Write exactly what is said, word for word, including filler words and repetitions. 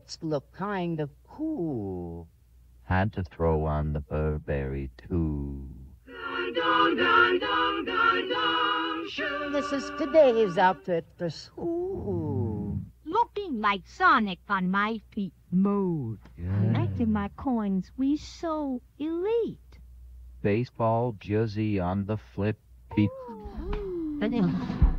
outfits look kind of cool. Had to throw on the Burberry too. Gundam, Gundam, Gundam Shoes. This is today's outfit for school. Looking like Sonic on my feet mode. Yeah. Collecting my coins, we so elite. Baseball jersey on the flip. Feet. But, uh,